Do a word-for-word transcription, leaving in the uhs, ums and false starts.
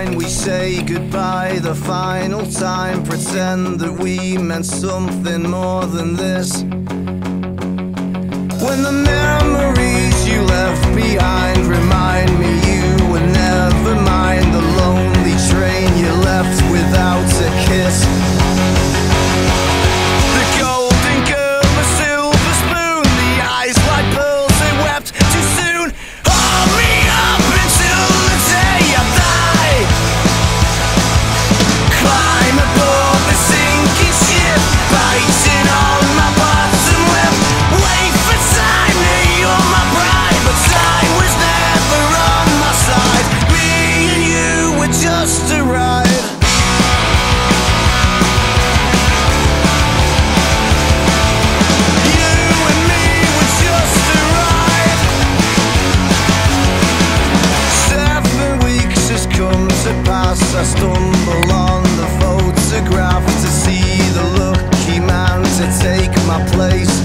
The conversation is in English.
behind, we say goodbye the final time. Pretend that we meant something more than this. When the memories you left behind remind me you were never mine. The lonely train you left without a kiss. The golden girl, the silver spoon, the eyes like pearls, they wept too soon. Hold me up until the day I die. Climb aboard the sinking ship, biting on my bottom lip. Wait for time, now you're my bride, but time was never on my side. Me and you were just a ride. You and me were just a ride. Seven weeks has come to pass. I stumble on the photograph to see the lucky man to take my place.